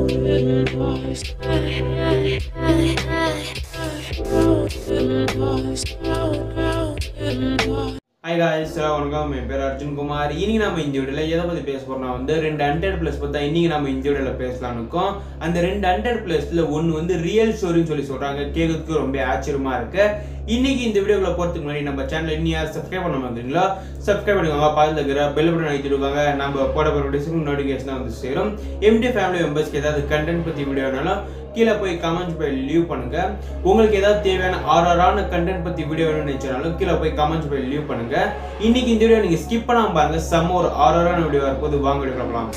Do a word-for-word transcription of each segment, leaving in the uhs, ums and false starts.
Hi guys, welcome. My name is Arjun Kumar. Ini nama injured. Ia dah pada place porna. Anda two hundred plus pada ini nama injured la place la nukko. Anda two hundred plus la one வந்து real story சொல்லி சொல்றாங்க. கேக்குறதுக்கு ரொம்ப ஆச்சரியமா இருக்கு. இன்னைக்கு இந்த வீடியோக்குள்ள போறதுக்கு முன்னாடி நம்ம சேனலை இன்னும் யார் சப்ஸ்கிரைப் பண்ணாம இருக்கீங்களா சப்ஸ்கிரைப் பண்ணிக்கோங்க. பக்கத்துல இருக்கிற பெல் பட்டன் அழுத்திடுவாங்க. நம்ம போட போற வீடியோஸ்க்கு நோட்டிஃபிகேஷன் வந்து சேரும். எம்டி ஃபேமிலி மெம்பர்ஸ்க்கு ஏதாவது கண்டென்ட் பத்தி வீடியோனாலும் கீழ போய் கமெண்ட்ஸ் போய் லீவ் பண்ணுங்க. உங்களுக்கு ஏதாவது தேவையான ஆர்ஆரான கண்டென்ட் பத்தி வீடியோ வேணும்னு நினைச்சாலும் கீழ போய் கமெண்ட்ஸ் போய் லீவ் பண்ணுங்க. இன்னைக்கு இந்த வீடியோ நீங்க ஸ்கிப் பண்ணாம பாருங்க. செம்ம ஒரு ஆர்ஆரான வீடியோ வரப்போது. வாங்க வீடியோ பார்க்கலாம்.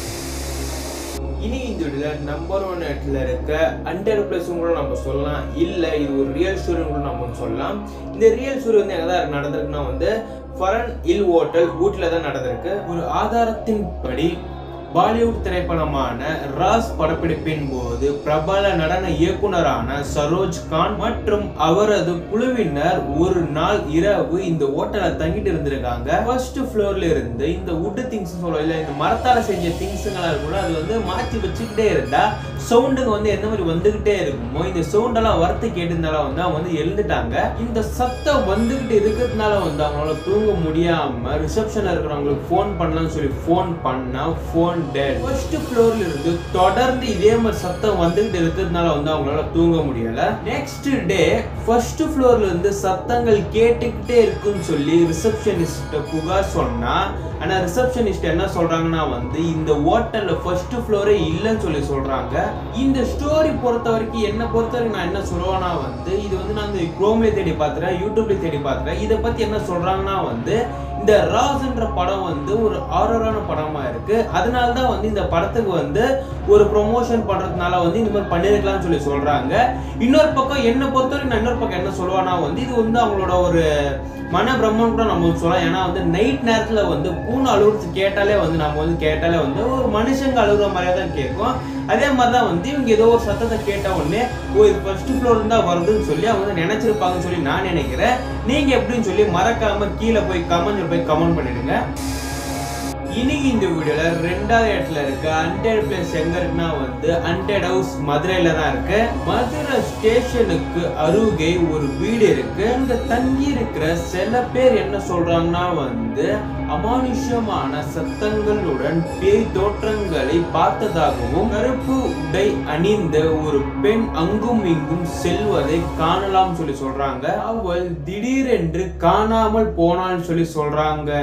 இன்னைக்கு இந்த வீடியோல நம்பர் ஒன் இடத்துல இருக்க ஹண்ட்ரட் பிளஸ் கூட நம்ம சொல்லலாம், இல்ல இது ஒரு ரியல் ஸ்டோரி கூட நம்ம சொல்லலாம். இந்த ரியல் ஸ்டோரி வந்து எங்கதான் நடந்திருக்குன்னா வந்து ஃபர்ன்ஹில் ஹோட்டல் ஊட்டில தான் நடந்திருக்கு. ஒரு ஆதாரத்தின்படி பாலிவுட் திரைப்படமான ராஸ் படப்பிடிப்பின் போது பிரபல நடன இயக்குனரான சரோஜ் கான் மற்றும் அவரது குழுவினர் ஒரு நாள் இரவு இந்த ஹோட்டல்ல தங்கிட்டு இருந்திருக்காங்க. ஃபர்ஸ்ட் ஃப்ளோர்ல இருந்து இந்த வுட் திங்ஸ் சொல்ல இல்ல இந்த மரத்தால செஞ்ச திங்ஸ்ங்களா கூட அது வந்து மாத்தி வச்சுக்கிட்டே இருந்தா சவுண்டுங்க வந்து எந்த மாதிரி வந்துகிட்டே இருக்குமோ இந்த சவுண்ட் எல்லாம் வரத்து கேட்டதுனால வந்து அவங்க வந்து எழுந்துட்டாங்க. இந்த சத்தம் வந்துகிட்டு இருக்கிறதுனால வந்து அவங்களால தூங்க முடியாம ரிசப்ஷன்ல இருக்கிறவங்களுக்கு போன் பண்ணலாம்னு சொல்லி போன் பண்ணா போன் ஃபர்ஸ்ட் ஃப்ளோர்ல இருந்து தொடர்ந்து இதே மாதிரி சத்தம் வந்துகிட்டு இருக்கிறதுனால வந்து அவங்களால தூங்க முடியல. நெக்ஸ்ட் டே ஃபர்ஸ்ட் ஃப்ளோர்ல இருந்து சத்தங்கள் கேட்டுக்கிட்டே இருக்குன்னு சொல்லி ரிசப்ஷனிஸ்ட் புகார் சொன்னா, ஆனா ரிசப்ஷனிஸ்ட் என்ன சொல்றாங்கன்னா வந்து இந்த ஹோட்டல்ல ஃபர்ஸ்ட் ஃப்ளோரே இல்லைன்னு சொல்லி சொல்றாங்க. இந்த ஸ்டோரி பொறுத்த வரைக்கும் என்ன பொறுத்த வரைக்கும் நான் என்ன சொல்லுவேன்னா வந்து இது வந்து நான் குரோம்ல தேடி பார்த்துறேன், யூடியூப்ல தேடி பார்த்துறேன். இதை பத்தி என்ன சொல்றாங்கன்னா வந்து இந்த ராஜேந்திர படம் வந்து ஒரு ஆரரான படமா இருக்கு. அதனாலதான் வந்து இந்த படத்துக்கு வந்து ஒரு ப்ரொமோஷன் பண்றதுனால வந்து இந்த மாதிரி பண்ணிருக்கலாம்னு சொல்லி சொல்றாங்க. இன்னொரு பக்கம் என்ன பொறுத்தவரைக்கும் நான் இன்னொரு பக்கம் என்ன சொல்லுவானா வந்து இது வந்து அவங்களோட ஒரு மன பிரம்மன் கூட நம்ம சொல்லலாம். ஏன்னா வந்து நைட் நேரத்துல வந்து பூனை அழுகுறது கேட்டாலே வந்து நம்ம வந்து கேட்டாலே வந்து ஒரு மனுஷங்க அழுகுற மாதிரியா தான் கேட்கும். அதே மாதிரிதான் வந்து இவங்க ஏதோ ஒரு சத்தத்தை கேட்ட உடனே ஓ இது ஃபர்ஸ்ட் ஃப்ளோர் இருந்தா வருதுன்னு சொல்லி அவங்க வந்து நினைச்சிருப்பாங்கன்னு சொல்லி நான் நினைக்கிறேன். நீங்க எப்படின்னு சொல்லி மறக்காம கீழே போய் கமெண்ட் போய் கமெண்ட் பண்ணிடுங்க. இன்னைக்கு இந்த வீடியோல ரெண்டாவது இடத்துல இருக்கு ஹண்ட்ரட் பிளேஸ் எங்க இருக்குன்னா வந்து ஹண்ட்ரட் ஹவுஸ் மதுரையில தான் இருக்கு. மதுரை ஸ்டேஷனுக்கு அருகே ஒரு வீடு இருக்கு. அங்க தங்கி இருக்கிற சில பேர் என்ன சொல்றாங்கன்னா வந்து அமானுஷ்யமான சத்தங்களுடன் பேய் தோற்றங்களை பார்த்ததாகவும் கருப்பு உடை அணிந்த ஒரு பெண் அங்கும் இங்கும் செல்வதை காணலாம் சொல்லி சொல்றாங்க. அவள் திடீரென்று காணாமல் போனான்னு சொல்லி சொல்றாங்க.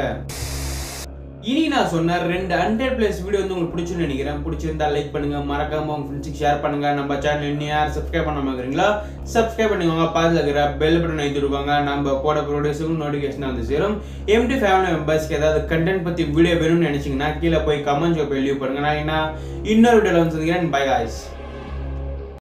இனி நான் சொன்ன ரெண்டு ஹண்ட்ரட் பிளஸ் வீடியோ வந்து உங்களுக்கு பிடிச்சுன்னு நினைக்கிறேன். பிடிச்சிருந்தா லைக் பண்ணுங்க, மறக்காம உங்க ஃப்ரெண்ட்ஸுக்கு ஷேர் பண்ணுங்க. நம்ம சேனல் இன்னும் யார் சப்ஸ்கிரைப் பண்ணாம இருக்கிறீங்களா சப்ஸ்கிரைப் பண்ணிக்கோங்க. பக்கத்துல இருக்கிற பெல் பட்டன் அழுத்திடுவாங்க. நம்ம போட ப்ரோடியூஸுக்கும் நோட்டிஃபிகேஷன் வந்து சேரும். எம்டி ஃபேமிலி மெம்பர்ஸ்க்கு ஏதாவது கண்டென்ட் பத்தி வீடியோ வேணும்னு நினைச்சீங்கன்னா கீழே போய் கமெண்ட்ஸ் போய் லீவ் பண்ணுங்க. நான் இன்னொரு வீடியோல வந்து சந்திக்கிறேன். Bye guys.